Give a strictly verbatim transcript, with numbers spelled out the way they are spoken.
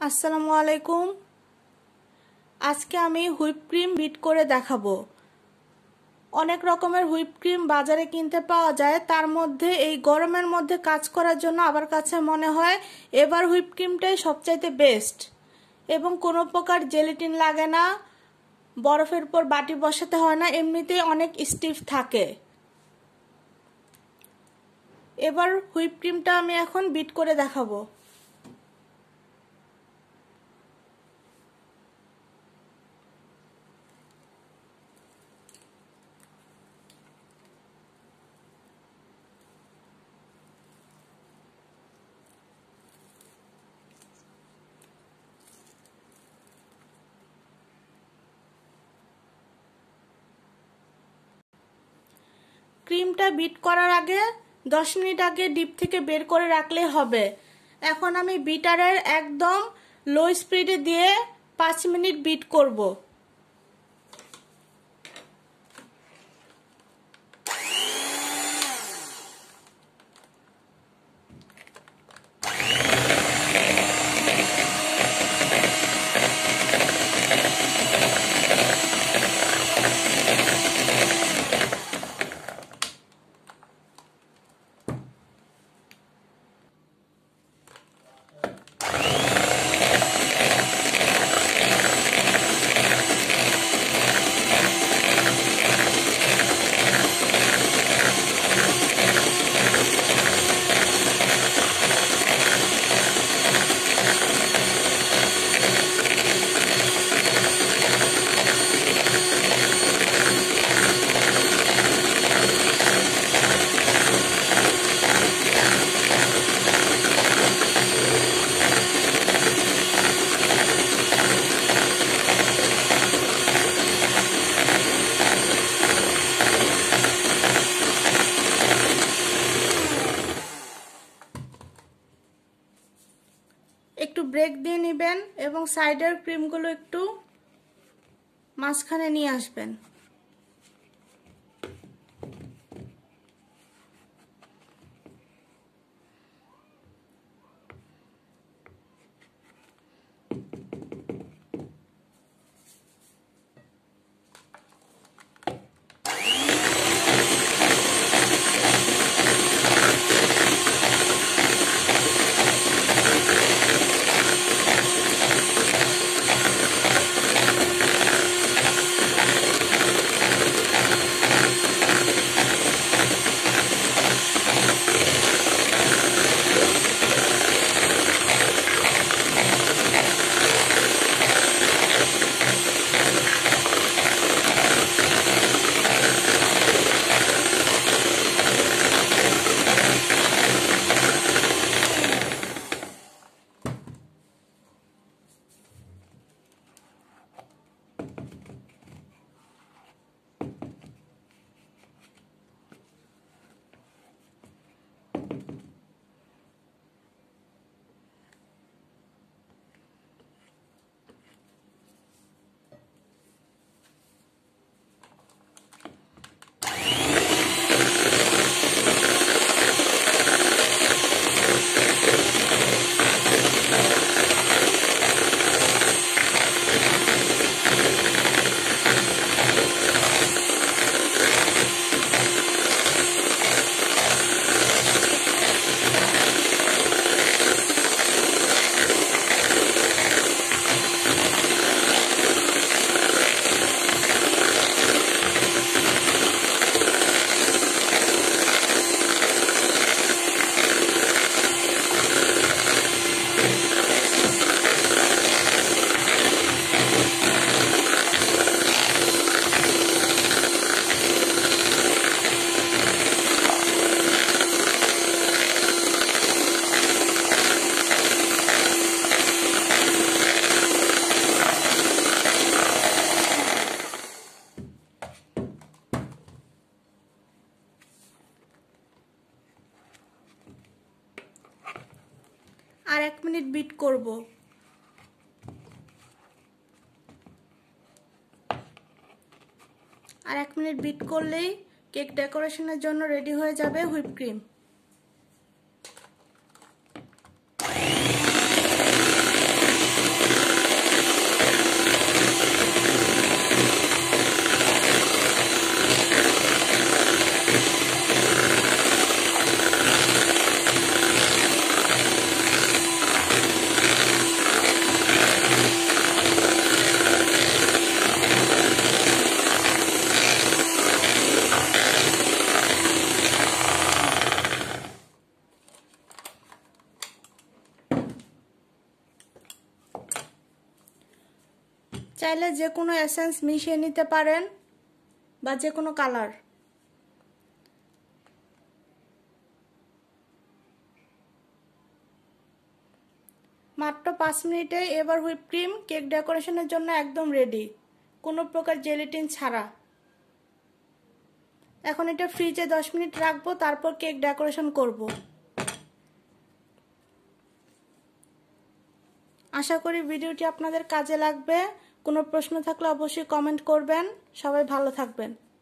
আসসালামু আলাইকুম। আজকে আমি হুইপ ক্রিম বিট করে দেখাবো। অনেক রকমের হুইপ ক্রিম বাজারে কিনতে পাওয়া যায়, তার মধ্যে এই গরমের মধ্যে কাজ করার জন্য আমার কাছে মনে হয় এবার হুইপ ক্রিমটাই সবচাইতে বেস্ট, এবং কোনো প্রকার জেলাটিন লাগে না, বরফের উপর বাটি বসাতে হয় না, এমনিতেই অনেক স্টিফ থাকে। এবার হুইপ ক্রিমটা আমি এখন বিট করে দেখাবো। ক্রিমটা বিট করার আগে দশ মিনিট আগে ডিপ থেকে বের করে রাখলে হবে। এখন আমি বিটারের একদম লো স্পিডে দিয়ে পাঁচ মিনিট বিট করব। একটু ব্রেক দিয়ে নেবেন এবং সাইডের ক্রিমগুলো একটু মাঝখানে নিয়ে আসবেন। আর এক মিনিট বিট করব। আর এক মিনিট বিট করলেই কেক ডেকোরেশনের জন্য রেডি হয়ে যাবে হুইপ ক্রিম। চাইলে যে কোনো এসেন্স মিশিয়ে নিতে পারেন বা যে কোনো কালার। মাত্র পাঁচ মিনিটে এবার হুইপ ক্রিম কেক ডেকোরেশনের জন্য একদম রেডি, কোনো প্রকার জেলাটিন ছাড়া। এখন এটা ফ্রিজে দশ মিনিট রাখবো, তারপর কেক ডেকোরেশন করব। আশা করি ভিডিওটি আপনাদের কাজে লাগবে। কোনো প্রশ্ন থাকলে অবশ্যই কমেন্ট করবেন। সবাই ভালো থাকবেন।